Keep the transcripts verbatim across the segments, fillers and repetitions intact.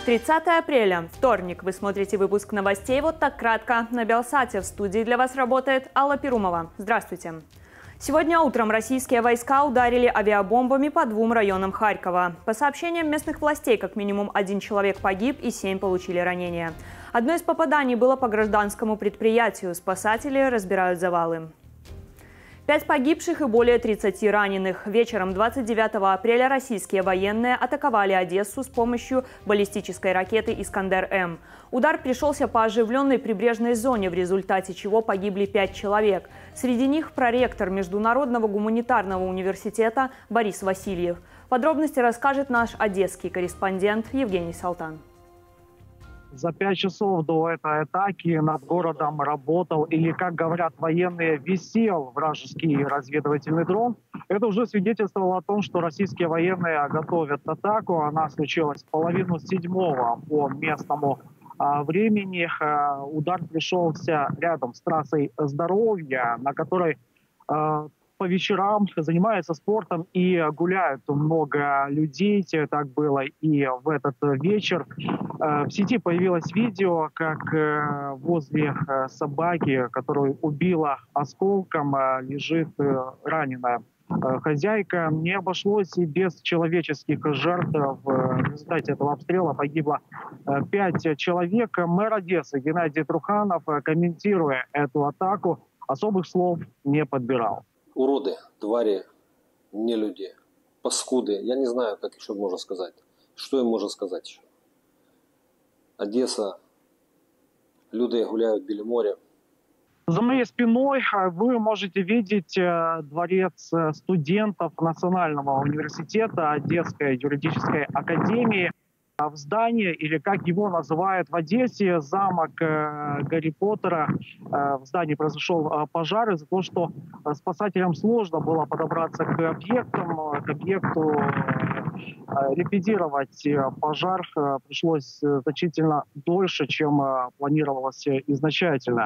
тридцатое апреля, вторник. Вы смотрите выпуск новостей «Вот так кратко» на Белсате. В студии для вас работает Алла Перумова. Здравствуйте. Сегодня утром российские войска ударили авиабомбами по двум районам Харькова. По сообщениям местных властей, как минимум один человек погиб и семь получили ранения. Одно из попаданий было по гражданскому предприятию. Спасатели разбирают завалы. Пять погибших и более тридцати раненых. Вечером двадцать девятого апреля российские военные атаковали Одессу с помощью баллистической ракеты «Искандер-М». Удар пришелся по оживленной прибрежной зоне, в результате чего погибли пять человек. Среди них проректор Международного гуманитарного университета Борис Васильев. Подробности расскажет наш одесский корреспондент Евгений Салтан. За пять часов до этой атаки над городом работал, или, как говорят военные, висел вражеский разведывательный дрон. Это уже свидетельствовало о том, что российские военные готовят атаку. Она случилась в половину седьмого по местному а, времени. А, удар пришелся рядом с трассой Здоровья, на которой а, по вечерам занимаются спортом и гуляют много людей. Так было и в этот вечер. В сети появилось видео, как возле собаки, которую убила осколком, лежит раненая хозяйка. Не обошлось и без человеческих жертв. В результате этого обстрела погибло пять человек. Мэр Одессы Геннадий Труханов, комментируя эту атаку, особых слов не подбирал. Уроды, твари, не люди, паскуды. Я не знаю, как еще можно сказать. Что им можно сказать еще? Одесса, люди гуляют біля моря. За моей спиной вы можете видеть дворец студентов Национального университета Одесской юридической академии. В здании, или как его называют в Одессе, замок Гарри Поттера. В здании произошел пожар из-за того, что спасателям сложно было подобраться к объектам, к объекту. Ликвидировать пожар пришлось значительно дольше, чем планировалось изначально.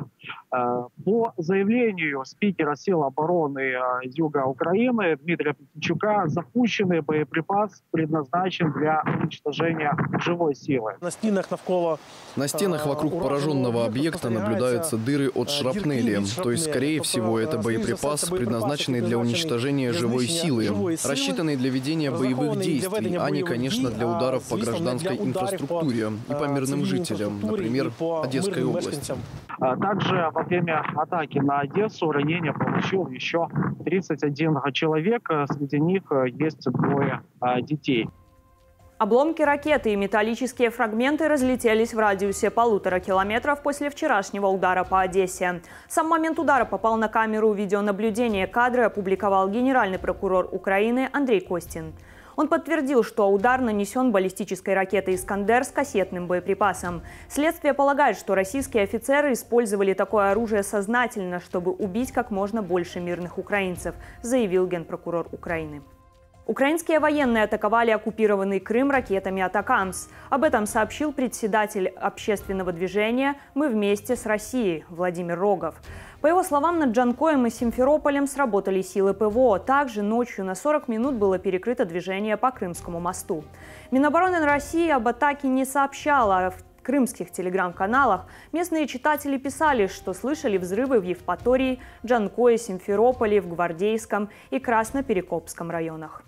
По заявлению спикера сил обороны Юга Украины Дмитрия Петричука, запущенный боеприпас предназначен для уничтожения живой силы. На стенах навколо, на стенах вокруг пораженного объекта наблюдаются дыры от шрапнели. То есть, скорее всего, это боеприпас, предназначенный для уничтожения живой силы, рассчитанный для ведения боевых действий, а не, конечно, для ударов по гражданской инфраструктуре и по мирным жителям, например, Одесской области. Также во время атаки на Одессу ранение получил еще тридцать один человек, среди них есть двое детей. Обломки ракеты и металлические фрагменты разлетелись в радиусе полутора километров после вчерашнего удара по Одессе. Сам момент удара попал на камеру видеонаблюдения. Кадры опубликовал генеральный прокурор Украины Андрей Костин. Он подтвердил, что удар нанесен баллистической ракетой «Искандер» с кассетным боеприпасом. Следствие полагает, что российские офицеры использовали такое оружие сознательно, чтобы убить как можно больше мирных украинцев, заявил генпрокурор Украины. Украинские военные атаковали оккупированный Крым ракетами «Атакамс». Об этом сообщил председатель общественного движения «Мы вместе с Россией» Владимир Рогов. По его словам, над Джанкоем и Симферополем сработали силы ПВО. Также ночью на сорок минут было перекрыто движение по Крымскому мосту. Минобороны России об атаке не сообщала. В крымских телеграм-каналах местные читатели писали, что слышали взрывы в Евпатории, Джанкое, Симферополе, в Гвардейском и Красноперекопском районах.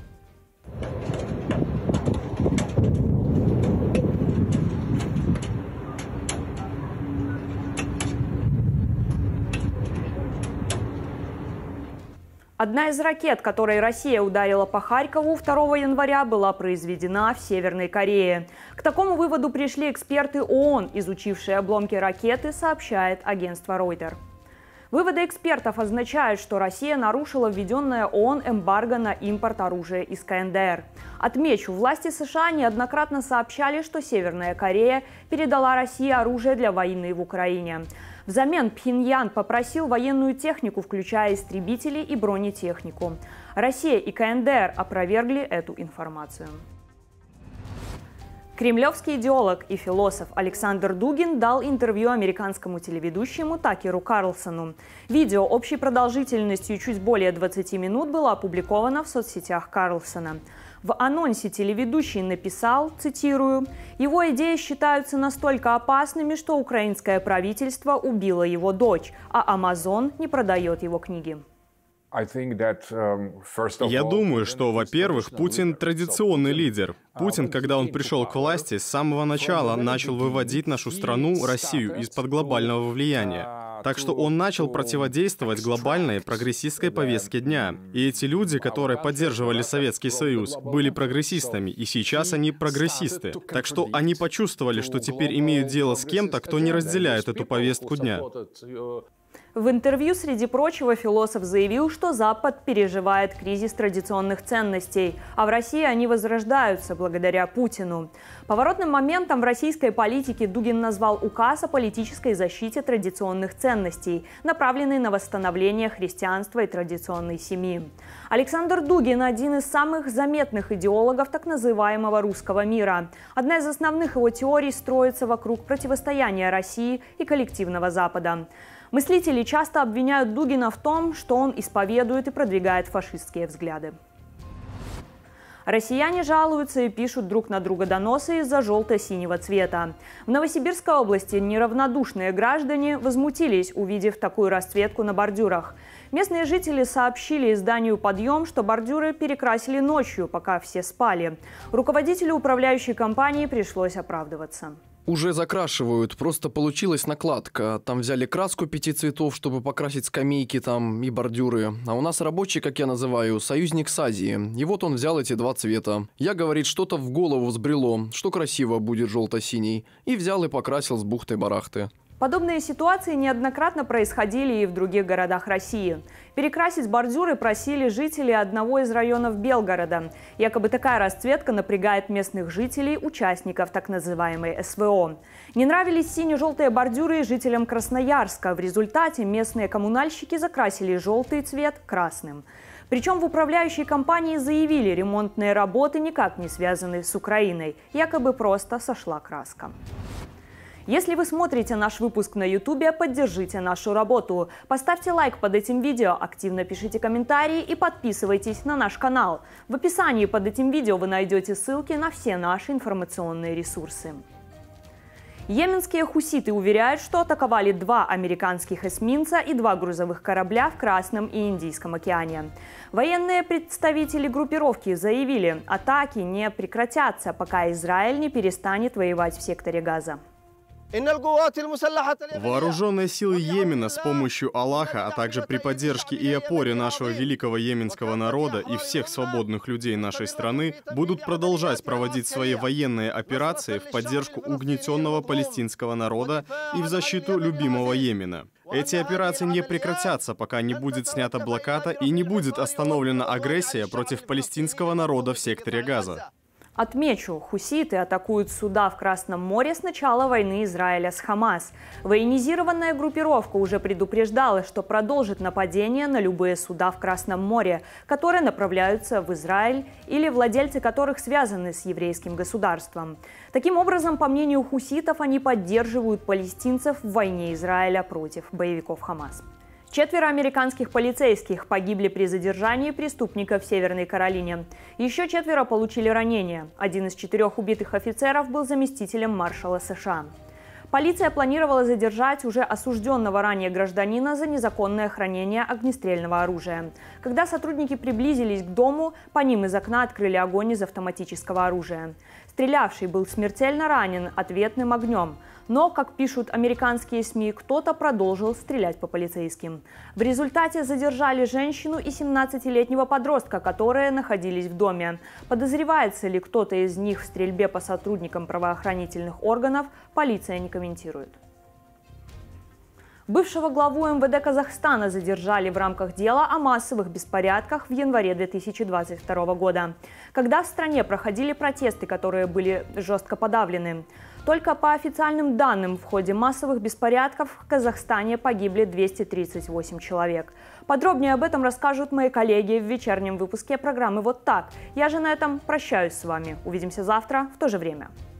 Одна из ракет, которой Россия ударила по Харькову второго января, была произведена в Северной Корее. К такому выводу пришли эксперты ООН, изучившие обломки ракеты, сообщает агентство Reuters. Выводы экспертов означают, что Россия нарушила введенное ООН эмбарго на импорт оружия из КНДР. Отмечу, власти США неоднократно сообщали, что Северная Корея передала России оружие для войны в Украине. Взамен Пхеньян попросил военную технику, включая истребители и бронетехнику. Россия и КНДР опровергли эту информацию. Кремлевский идеолог и философ Александр Дугин дал интервью американскому телеведущему Такеру Карлсону. Видео общей продолжительностью чуть более двадцати минут было опубликовано в соцсетях Карлсона. В анонсе телеведущий написал, цитирую, «Его идеи считаются настолько опасными, что украинское правительство убило его дочь, а Amazon не продает его книги». Я думаю, что, во-первых, Путин традиционный лидер. Путин, когда он пришел к власти, с самого начала начал выводить нашу страну, Россию, из-под глобального влияния. Так что он начал противодействовать глобальной прогрессистской повестке дня. И эти люди, которые поддерживали Советский Союз, были прогрессистами, и сейчас они прогрессисты. Так что они почувствовали, что теперь имеют дело с кем-то, кто не разделяет эту повестку дня. В интервью, среди прочего, философ заявил, что Запад переживает кризис традиционных ценностей, а в России они возрождаются благодаря Путину. Поворотным моментом в российской политике Дугин назвал указ о политической защите традиционных ценностей, направленный на восстановление христианства и традиционной семьи. Александр Дугин – один из самых заметных идеологов так называемого русского мира. Одна из основных его теорий строится вокруг противостояния России и коллективного Запада. Мыслители часто обвиняют Дугина в том, что он исповедует и продвигает фашистские взгляды. Россияне жалуются и пишут друг на друга доносы из-за желто-синего цвета. В Новосибирской области неравнодушные граждане возмутились, увидев такую расцветку на бордюрах. Местные жители сообщили изданию «Подъем», что бордюры перекрасили ночью, пока все спали. Руководителю управляющей компании пришлось оправдываться. Уже закрашивают, просто получилась накладка. Там взяли краску пяти цветов, чтобы покрасить скамейки там и бордюры. А у нас рабочий, как я называю, союзник с Азии. И вот он взял эти два цвета. Я, говорит, что-то в голову взбрело, что красиво будет желто-синий. И взял и покрасил с бухты-барахты. Подобные ситуации неоднократно происходили и в других городах России. Перекрасить бордюры просили жители одного из районов Белгорода. Якобы такая расцветка напрягает местных жителей, участников так называемой СВО. Не нравились сине-желтые бордюры жителям Красноярска. В результате местные коммунальщики закрасили желтый цвет красным. Причем в управляющей компании заявили, ремонтные работы никак не связаны с Украиной. Якобы просто сошла краска. Если вы смотрите наш выпуск на ютубе, поддержите нашу работу. Поставьте лайк под этим видео, активно пишите комментарии и подписывайтесь на наш канал. В описании под этим видео вы найдете ссылки на все наши информационные ресурсы. Йеменские хуситы уверяют, что атаковали два американских эсминца и два грузовых корабля в Красном и Индийском океане. Военные представители группировки заявили, атаки не прекратятся, пока Израиль не перестанет воевать в секторе Газа. Вооруженные силы Йемена с помощью Аллаха, а также при поддержке и опоре нашего великого йеменского народа и всех свободных людей нашей страны будут продолжать проводить свои военные операции в поддержку угнетенного палестинского народа и в защиту любимого Йемена. Эти операции не прекратятся, пока не будет снята блокада и не будет остановлена агрессия против палестинского народа в секторе Газа. Отмечу, хуситы атакуют суда в Красном море с начала войны Израиля с Хамас. Военизированная группировка уже предупреждала, что продолжит нападение на любые суда в Красном море, которые направляются в Израиль или владельцы которых связаны с еврейским государством. Таким образом, по мнению хуситов, они поддерживают палестинцев в войне Израиля против боевиков Хамас. Четверо американских полицейских погибли при задержании преступника в Северной Каролине. Еще четверо получили ранения. Один из четырех убитых офицеров был заместителем маршала США. Полиция планировала задержать уже осужденного ранее гражданина за незаконное хранение огнестрельного оружия. Когда сотрудники приблизились к дому, по ним из окна открыли огонь из автоматического оружия. Стрелявший был смертельно ранен ответным огнем. Но, как пишут американские СМИ, кто-то продолжил стрелять по полицейским. В результате задержали женщину и семнадцатилетнего подростка, которые находились в доме. Подозревается ли кто-то из них в стрельбе по сотрудникам правоохранительных органов, полиция не комментирует. Бывшего главу эм вэ дэ Казахстана задержали в рамках дела о массовых беспорядках в январе две тысячи двадцать второго года, когда в стране проходили протесты, которые были жестко подавлены. Только по официальным данным, в ходе массовых беспорядков в Казахстане погибли двести тридцать восемь человек. Подробнее об этом расскажут мои коллеги в вечернем выпуске программы «Вот так». Я же на этом прощаюсь с вами. Увидимся завтра в то же время.